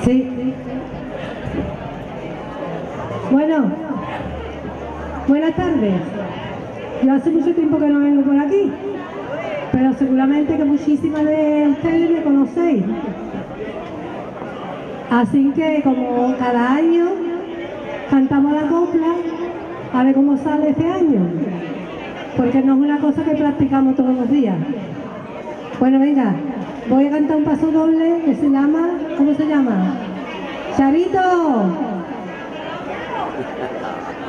Sí. Bueno, buenas tardes. Yo hace mucho tiempo que no vengo por aquí, pero seguramente que muchísimas de ustedes me conocéis. Así que como cada año cantamos la copla, a ver cómo sale este año, porque no es una cosa que practicamos todos los días. Bueno, venga, voy a cantar un paso doble que se llama, ¿cómo se llama? ¡Charito!